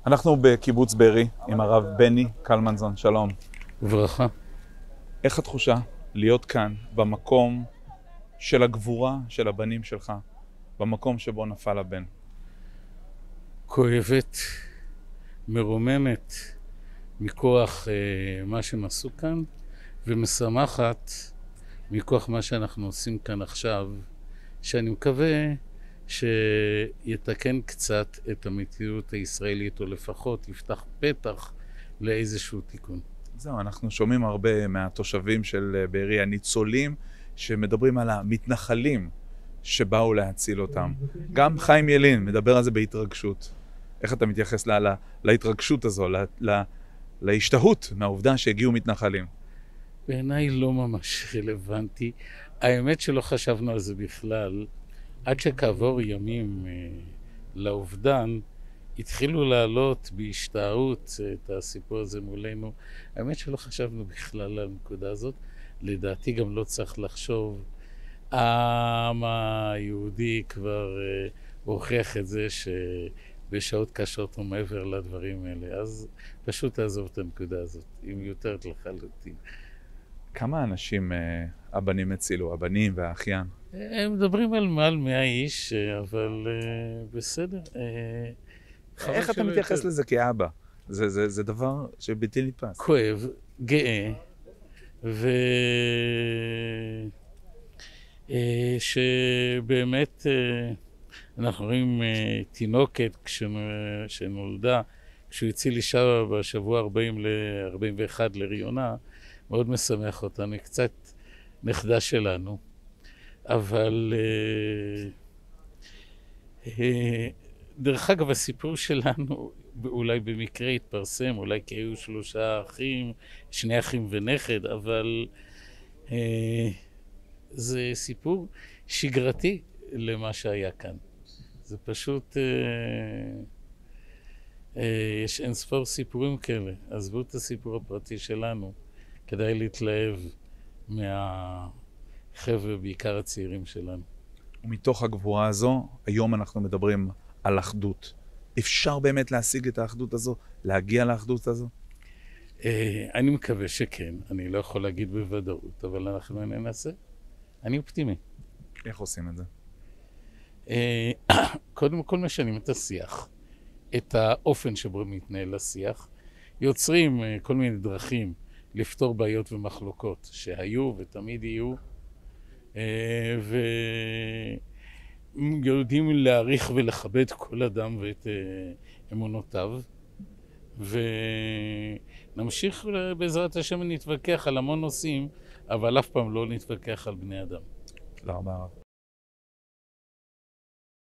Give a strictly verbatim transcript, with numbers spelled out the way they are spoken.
אנחנו בקיבוץ בארי עם הרב בני קלמנזון, שלום. וברכה. איך התחושה להיות כאן במקום של הגבורה של הבנים שלך, במקום שבו נפל הבן? כואבת, מרוממת מכוח אה, מה שהם עשו כאן, ומשמחת מכוח מה שאנחנו עושים כאן עכשיו, שאני מקווה שיתקן קצת את המציאות הישראלית, או לפחות יפתח פתח לאיזשהו תיקון. זהו, אנחנו שומעים הרבה מהתושבים של בארי, הניצולים, שמדברים על המתנחלים שבאו להציל אותם. גם חיים ילין מדבר על זה בהתרגשות. איך אתה מתייחס לה, לה, להתרגשות הזו, לה, לה, להשתהות מהעובדה שהגיעו מתנחלים? בעיניי לא ממש רלוונטי. האמת שלא חשבנו על זה בכלל. עד שכעבור ימים אה, לאובדן, התחילו לעלות בהשתאות את הסיפור הזה מולנו. האמת שלא חשבנו בכלל על הנקודה הזאת. לדעתי גם לא צריך לחשוב. העם היהודי כבר אה, הוכיח את זה שבשעות קשות הוא מעבר לדברים האלה. אז פשוט תעזוב את הנקודה הזאת. היא מיותרת לחלוטין. כמה אנשים אה, הבנים הצילו, הבנים והאחיין? הם מדברים על מעל מאה איש, אבל אה, בסדר. אה, איך אתה מתייחס יותר. לזה כאבא? זה, זה, זה דבר שבלתי נתפס. כואב, גאה, ו... אה, שבאמת אה, אנחנו רואים אה, תינוקת כשנולדה, כשהוא הציל אישה בשבוע ארבעים ל-ארבעים ואחת להריונה, מאוד משמח אותנו, קצת נכדה שלנו, אבל אה, אה, דרך אגב הסיפור שלנו אולי במקרה התפרסם, אולי כי היו שלושה אחים, שני אחים ונכד, אבל אה, זה סיפור שגרתי למה שהיה כאן. זה פשוט, אה, אה, יש אין ספור סיפורים כאלה, עזבו את הסיפור הפרטי שלנו. כדאי להתלהב מהחבר'ה, בעיקר הצעירים שלנו. ומתוך הגבורה הזו, היום אנחנו מדברים על אחדות. אפשר באמת להשיג את האחדות הזו? להגיע לאחדות הזו? אני מקווה שכן. אני לא יכול להגיד בוודאות, אבל אנחנו ננסה. אני אופטימי. איך עושים את זה? קודם כל משנים את השיח, את האופן שבו מתנהל השיח. יוצרים כל מיני דרכים לפתור בעיות ומחלוקות שהיו ותמיד יהיו, ויודעים להעריך ולכבד כל אדם ואת אמונותיו, ונמשיך בעזרת השם נתווכח על המון נושאים, אבל אף פעם לא נתווכח על בני אדם. תודה רבה.